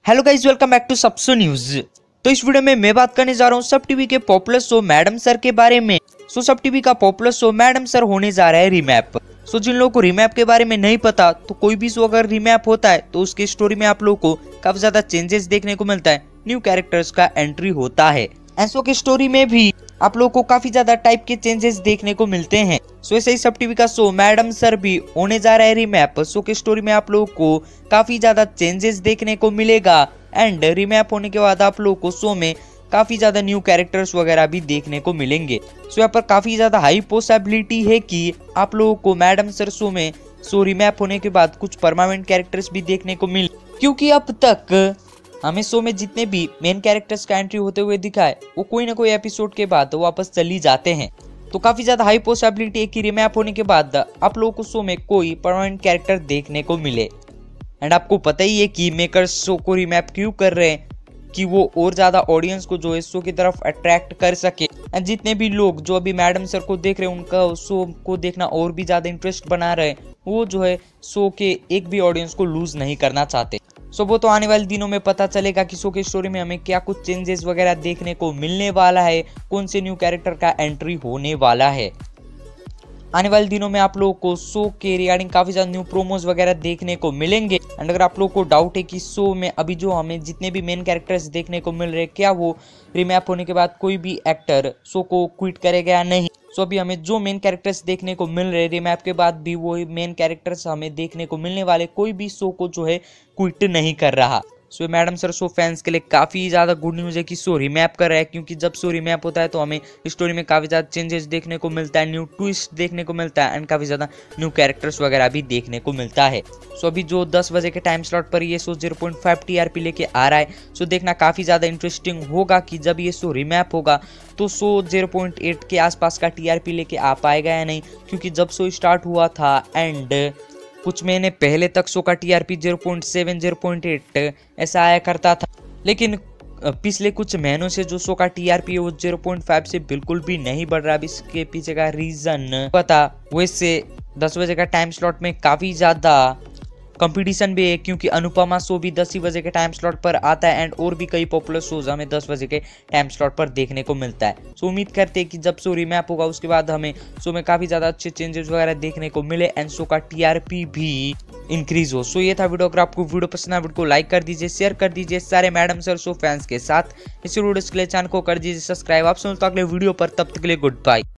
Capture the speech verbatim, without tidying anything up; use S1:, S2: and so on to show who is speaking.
S1: Hello guys, welcome back to सबसो news. तो इस वीडियो में मैं बात करने जा रहा हूँ सब टीवी के पॉपुलर शो मैडम सर के बारे में। सो सब टीवी का पॉपुलर शो मैडम सर होने जा रहा है रीमैप। सो जिन लोगों को रीमैप के बारे में नहीं पता, तो कोई भी शो अगर रीमैप होता है तो उसकी स्टोरी में आप लोगों को काफी ज्यादा चेंजेस देखने को मिलता है, न्यू कैरेक्टर्स का एंट्री होता है। एसो की स्टोरी में भी आप लोगों को काफी ज्यादा टाइप के चेंजेस देखने को मिलते हैं। सो ऐसे ही सब टीवी का शो मैडम सर भी होने जा रहा है रीमैप। शो की स्टोरी में आप लोगों को काफी ज्यादा चेंजेस देखने को मिलेगा एंड रीमैप होने के बाद आप लोगों को शो में काफी ज्यादा न्यू कैरेक्टर्स वगैरह भी देखने को मिलेंगे। सो यहाँ पर काफी ज्यादा हाई पॉसिबिलिटी है कि आप लोगों को मैडम सर शो में शो रीमैप होने के बाद कुछ परमानेंट कैरेक्टर्स भी देखने को मिले, क्योंकि अब तक हमें शो में जितने भी मेन कैरेक्टर्स का एंट्री होते हुए दिखा है वो कोई ना कोई एपिसोड के बाद वापस चली जाते हैं। तो काफी ज्यादा हाई पॉसिबिलिटी है कि रीमैप होने के बाद आप लोगों को शो में कोई परमानेंट कैरेक्टर देखने को मिले। एंड आपको पता ही है कि मेकर्स शो को रीमैप क्यों कर रहे हैं, कि वो और ज्यादा ऑडियंस को जो है शो की तरफ अट्रैक्ट कर सके। एंड जितने भी लोग जो अभी मैडम सर को देख रहे हैं उनका शो को देखना और भी ज्यादा इंटरेस्ट बना रहे, वो जो है शो के एक भी ऑडियंस को लूज नहीं करना चाहते। सो वो तो आने वाले दिनों में पता चलेगा कि शो की स्टोरी में हमें क्या कुछ चेंजेस वगैरह देखने को मिलने वाला है, कौन से न्यू कैरेक्टर का एंट्री होने वाला है। आने वाले दिनों में आप लोगों को शो के रिगार्डिंग काफी ज्यादा न्यू प्रोमोज वगैरह देखने को मिलेंगे। एंड अगर आप लोगों को डाउट है कि शो में अभी जो हमें जितने भी मेन कैरेक्टर्स देखने को मिल रहे हैं, क्या वो रीमैप होने के बाद कोई भी एक्टर शो को क्विट करेगा या नहीं। सो अभी हमें जो मेन कैरेक्टर्स देखने को मिल रहे हैं रीमैप के बाद भी वो मेन कैरेक्टर्स हमें देखने को मिलने वाले, कोई भी शो को जो है क्विट नहीं कर रहा। So madam sir show fans के लिए काफी ज्यादा गुड न्यूज है कि शो रीमैप कर रहा है, क्योंकि जब शो रीमैप होता है तो हमें स्टोरी में काफी ज्यादा चेंजेस देखने को मिलता है, न्यू ट्विस्ट देखने को मिलता है एंड काफी ज्यादा न्यू कैरेक्टर्स वगैरह भी देखने को मिलता है। सो अभी जो दस बजे के टाइम स्लॉट पर ये show zero point five TRP लेके आ रहा है। सो देखना काफी ज्यादा इंटरेस्टिंग होगा कि जब ये शो रीमैप होगा तो शो ज़ीरो पॉइंट एट के आसपास का टीआरपी लेके आ पाएगा या नहीं, क्योंकि जब शो स्टार्ट हुआ था एंड कुछ महीने पहले तक शो का TRP zero point seven zero point eight ऐसा आया करता था, लेकिन पिछले कुछ महीनों से जो शो का टीआरपी है वो ज़ीरो पॉइंट फाइव से बिल्कुल भी नहीं बढ़ रहा। अब इसके पीछे का रीजन पता, वैसे दस बजे का टाइम स्लॉट में काफी ज्यादा कंपटीशन भी है, क्योंकि अनुपमा शो भी दस ही बजे के टाइम स्लॉट पर आता है एंड और भी कई पॉपुलर शोज हमें दस बजे के टाइम स्लॉट पर देखने को मिलता है। सो उम्मीद करते हैं कि जब शो रीमैप होगा उसके बाद हमें शो में काफी ज्यादा अच्छे चेंजेस वगैरह देखने को मिले एंड शो का टीआरपी भी इंक्रीज हो। सो ये था वीडियो। अगर आपको वीडियो पसंद आया वीडियो को लाइक कर दीजिए, शेयर कर दीजिए सारे मैडम सर शो फैंस के साथ। इस वीडियो के लिए चैनल को कर दीजिए सब्सक्राइब। आप सुनते अगले वीडियो पर, तब तक के लिए गुड बाय।